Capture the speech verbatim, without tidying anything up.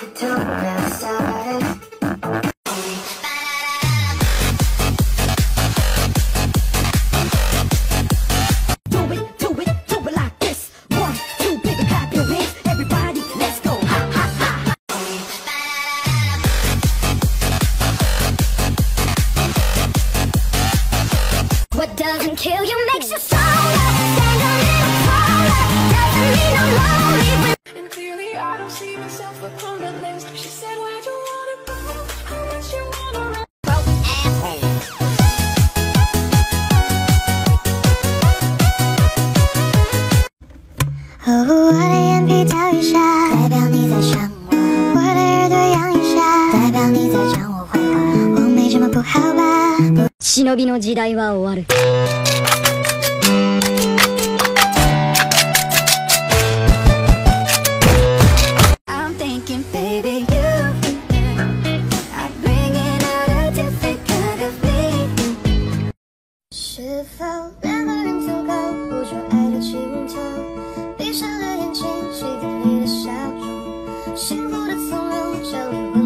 What doesn't kill you makes you stronger. Stand a little taller. Doesn't mean I'm lonely. And clearly I don't see myself upon the list. She said, where'd you wanna go? How much you wanna run? Oh， 我的眼皮跳一下，代表你在想我；我的耳朵扬一下，代表你在讲我坏话。我没这么不好吧？忍びの時代は終わる。I'm thinking, baby, you are bringing out a different kind of me。是否两个人足够捕捉爱的尽头？闭上了眼睛，谁给你的笑容？幸福的从容，这灵魂。